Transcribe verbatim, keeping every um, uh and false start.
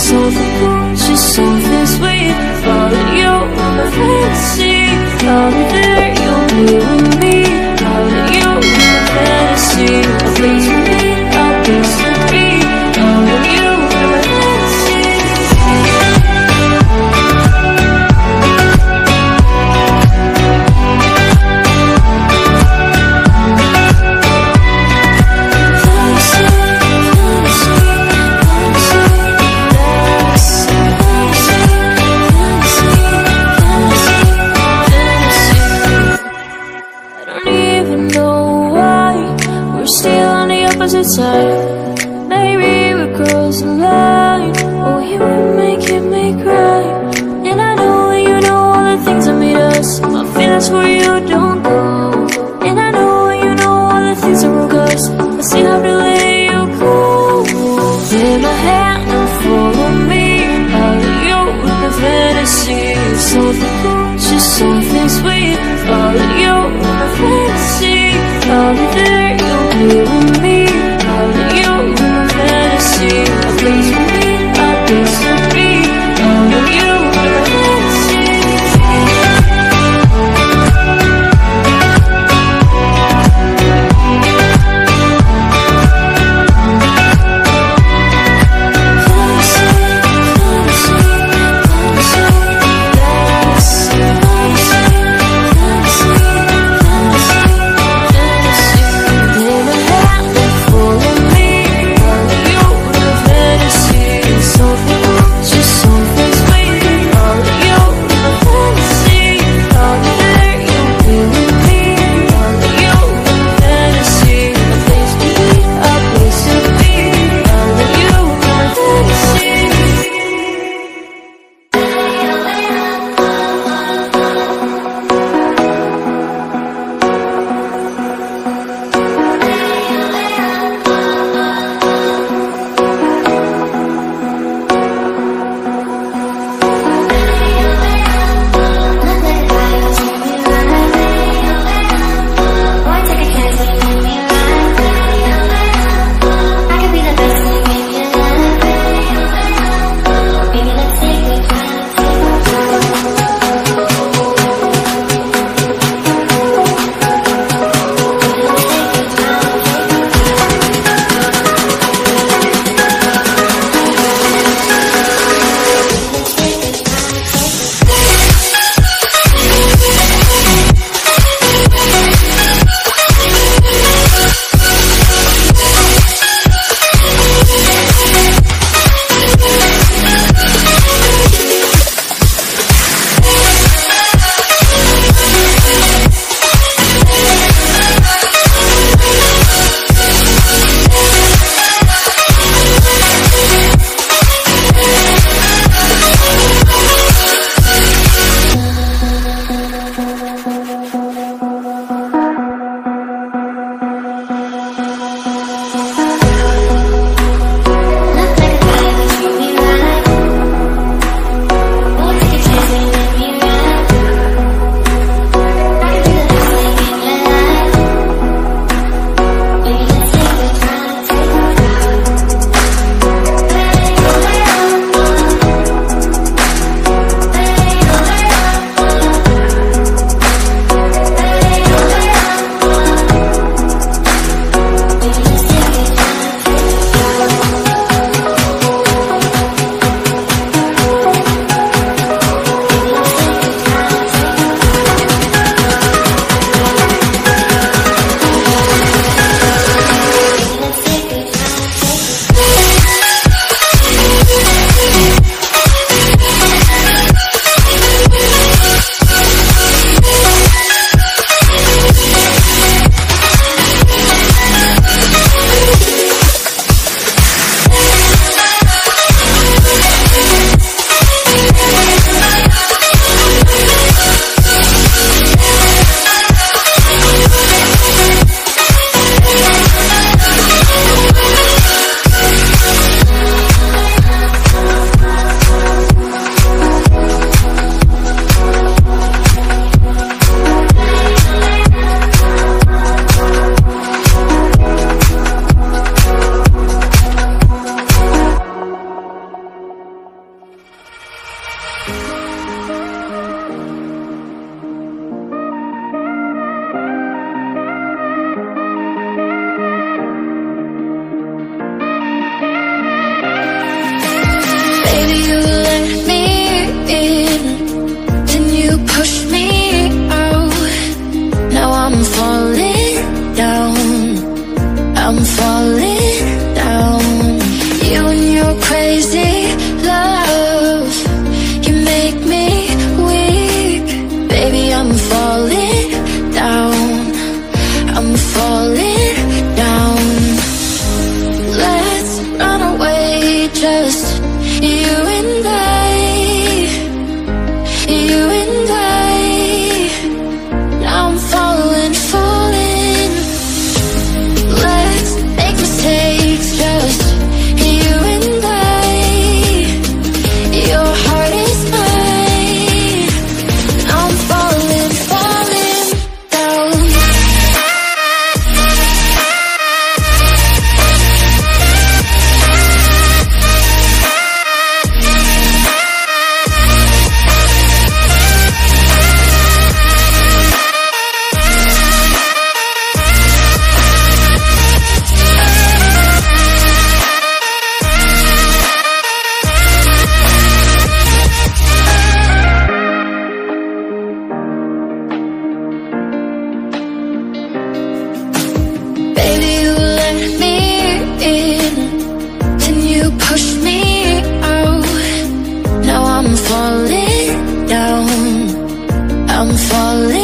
something cool, just something sweet. Follow you in my fantasy. I'll be there, you'll be with me. Follow you in my fantasy. A place for me, a place to be. Follow you in my fantasy. Side. Maybe we cross the line. Oh, you were making me cry. And I know you know all the things that made us. My feelings for you don't go. And I know you know all the things that broke us. I still have to let you go. Take my hand and follow me. Follow you in the fantasy. Something cool, just something sweet. Follow you in the fantasy. I'll be there, you'll be with me. You in my fantasy, a place for me, a place to be. All of you in my fantasy. Baby, you let me in, then you push me out. Now I'm falling down, I'm falling down. You and your crazy love, you make me weak. Baby, I'm falling down, I'm falling down. Let's run away, just you and I, you and I. Now I'm falling, falling. Let's make mistakes, just you and I. Your heart is mine. Now I'm falling, falling down. Baby, you let me in, then you push me out. Now I'm falling down, I'm falling